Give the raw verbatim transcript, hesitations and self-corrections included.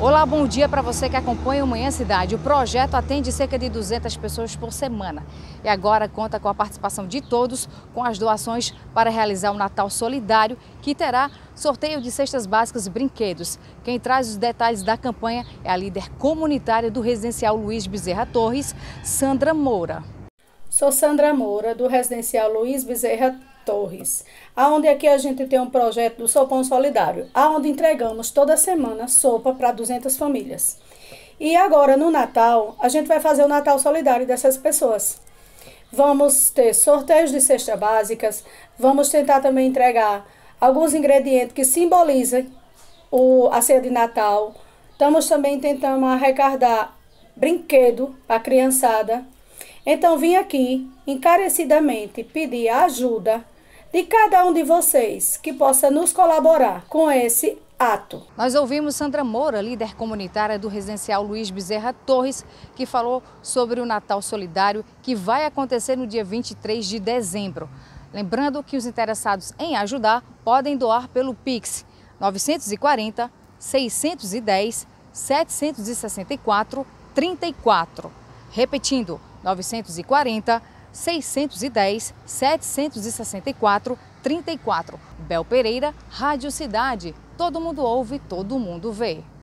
Olá, bom dia para você que acompanha o Manhã Cidade. O projeto atende cerca de duzentas pessoas por semana e agora conta com a participação de todos com as doações para realizar o Natal Solidário, que terá sorteio de cestas básicas e brinquedos. Quem traz os detalhes da campanha é a líder comunitária do Residencial Luiz Bezerra Torres, Sandra Moura. Sou Sandra Moura, do Residencial Luiz Bezerra Torres, aonde aqui a gente tem um projeto do Sopão Solidário, aonde entregamos toda semana sopa para duzentas famílias. E agora no Natal, a gente vai fazer o Natal Solidário dessas pessoas. Vamos ter sorteios de cestas básicas, vamos tentar também entregar alguns ingredientes que simbolizem o, a ceia de Natal. Estamos também tentando arrecadar brinquedo para a criançada. Então vim aqui encarecidamente pedir a ajuda de cada um de vocês que possa nos colaborar com esse ato. Nós ouvimos Sandra Moura, líder comunitária do Residencial Luiz Bezerra Torres, que falou sobre o Natal Solidário que vai acontecer no dia vinte e três de dezembro. Lembrando que os interessados em ajudar podem doar pelo Pix novecentos e quarenta, seiscentos e dez, setecentos e sessenta e quatro, trinta e quatro. Repetindo, novecentos e quarenta, seiscentos e dez, setecentos e sessenta e quatro, trinta e quatro. Bel Pereira, Rádio Cidade. Todo mundo ouve, todo mundo vê.